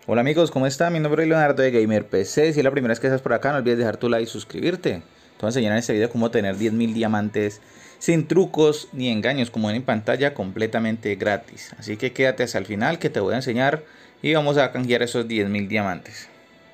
Hola amigos, ¿cómo están? Mi nombre es Leonardo de Gamer PC. Si es la primera vez que estás por acá, no olvides dejar tu like y suscribirte. Te voy a enseñar en este video cómo tener 10.000 diamantes sin trucos ni engaños, como ven en pantalla, completamente gratis. Así que quédate hasta el final que te voy a enseñar y vamos a canjear esos 10.000 diamantes.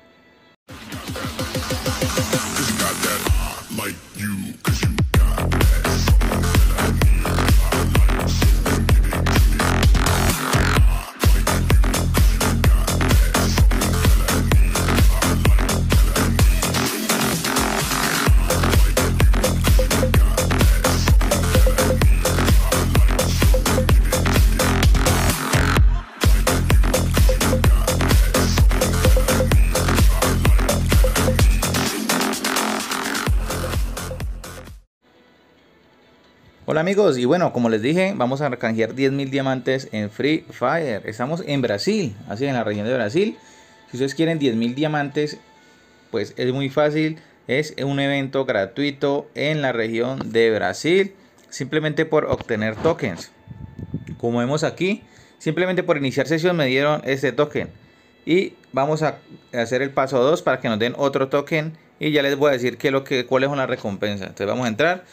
Hola amigos, y bueno, como les dije, vamos a canjear 10.000 diamantes en Free Fire. Estamos en Brasil, así en la región de Brasil. Si ustedes quieren 10.000 diamantes, pues es muy fácil. Es un evento gratuito en la región de Brasil, simplemente por obtener tokens. Como vemos aquí, simplemente por iniciar sesión me dieron este token. Y vamos a hacer el paso 2 para que nos den otro token. Y ya les voy a decir cuáles son las recompensas. Entonces vamos a entrar.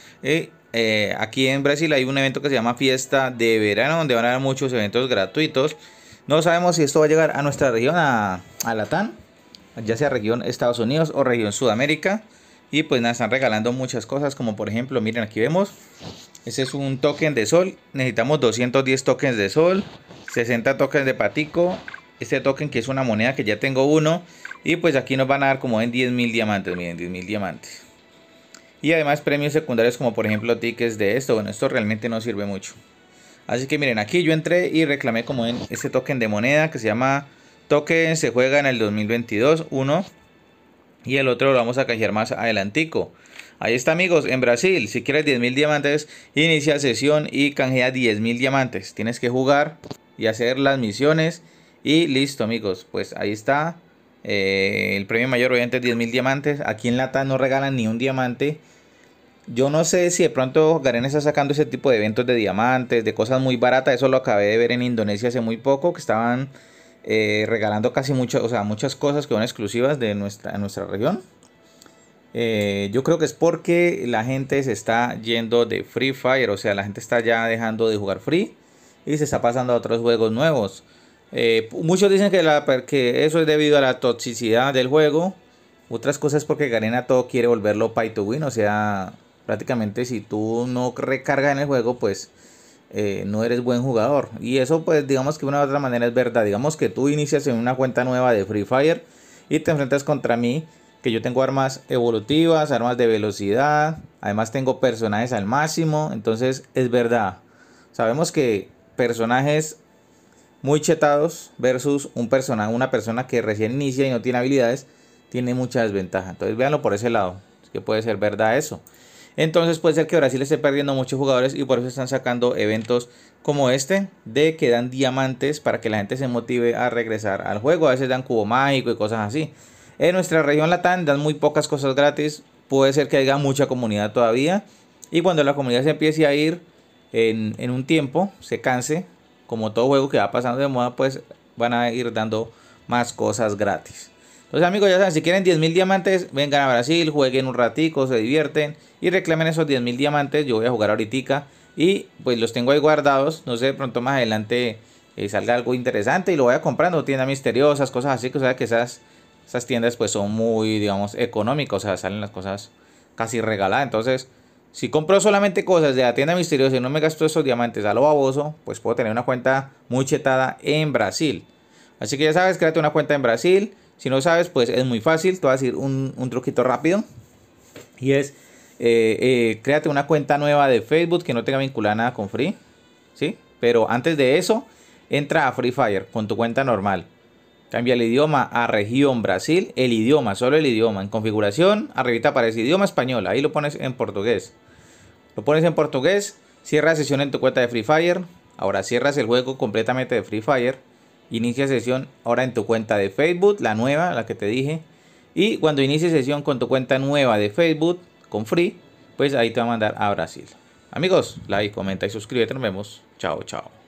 Aquí en Brasil hay un evento que se llama Fiesta de Verano, donde van a haber muchos eventos gratuitos. No sabemos si esto va a llegar a nuestra región, a Latam, ya sea región Estados Unidos o región Sudamérica. Y pues nada, están regalando muchas cosas, como por ejemplo, miren, aquí vemos, ese es un token de sol. Necesitamos 210 tokens de sol, 60 tokens de patico, este token que es una moneda que ya tengo uno. Y pues aquí nos van a dar como en 10.000 diamantes, miren, 10.000 diamantes. Y además premios secundarios como por ejemplo tickets de esto. Bueno, esto realmente no sirve mucho. Así que miren, aquí yo entré y reclamé como en este token de moneda que se llama token, se juega en el 2022, uno. Y el otro lo vamos a canjear más adelantico. Ahí está amigos, en Brasil, si quieres 10.000 diamantes, inicia sesión y canjea 10.000 diamantes. Tienes que jugar y hacer las misiones y listo amigos, pues ahí está. El premio mayor obviamente es 10.000 diamantes. Aquí en Latam no regalan ni un diamante. Yo no sé si de pronto Garena está sacando ese tipo de eventos de diamantes, de cosas muy baratas. Eso lo acabé de ver en Indonesia hace muy poco, que estaban regalando casi muchas cosas que son exclusivas de nuestra región. Yo creo que es porque la gente se está yendo de Free Fire, o sea, la gente está ya dejando de jugar Free y se está pasando a otros juegos nuevos. Muchos dicen que eso es debido a la toxicidad del juego. Otras cosas porque Garena todo quiere volverlo pay to win, o sea, prácticamente si tú no recargas en el juego, pues no eres buen jugador. Y eso pues digamos que de una u otra manera es verdad. Digamos que tú inicias en una cuenta nueva de Free Fire y te enfrentas contra mí, que yo tengo armas evolutivas, armas de velocidad, además tengo personajes al máximo. Entonces es verdad, sabemos que personajes muy chetados versus una persona que recién inicia y no tiene habilidades, tiene mucha desventaja. Entonces véanlo por ese lado, es que puede ser verdad eso. Entonces puede ser que Brasil esté perdiendo muchos jugadores y por eso están sacando eventos como este, de que dan diamantes para que la gente se motive a regresar al juego. A veces dan cubo mágico y cosas así. En nuestra región Latam dan muy pocas cosas gratis. Puede ser que haya mucha comunidad todavía. Y cuando la comunidad se empiece a ir en un tiempo, se canse, como todo juego que va pasando de moda, pues van a ir dando más cosas gratis. Entonces amigos, ya saben, si quieren 10.000 diamantes, vengan a Brasil, jueguen un ratico, se divierten y reclamen esos 10.000 diamantes. Yo voy a jugar ahorita y pues los tengo ahí guardados. No sé, de pronto más adelante salga algo interesante y lo voy a comprando. Tiendas misteriosas, cosas así, que o sea que esas tiendas pues son muy, digamos, económicas. O sea, salen las cosas casi regaladas. Entonces, si compro solamente cosas de la tienda misteriosa y no me gasto esos diamantes a lo baboso, pues puedo tener una cuenta muy chetada en Brasil. Así que ya sabes, créate una cuenta en Brasil. Si no sabes, pues es muy fácil. Te voy a decir un truquito rápido. Y es, créate una cuenta nueva de Facebook que no tenga vinculada nada con Free. ¿Sí? Pero antes de eso, entra a Free Fire con tu cuenta normal. Cambia el idioma a región Brasil. El idioma, solo el idioma. En configuración, arribita aparece idioma español. Ahí lo pones en portugués. Lo pones en portugués. Cierra sesión en tu cuenta de Free Fire. Ahora cierras el juego completamente de Free Fire. Inicia sesión ahora en tu cuenta de Facebook, la nueva, la que te dije. Y cuando inicie sesión con tu cuenta nueva de Facebook, con Free, pues ahí te va a mandar a Brasil. Amigos, like, comenta y suscríbete. Nos vemos. Chao, chao.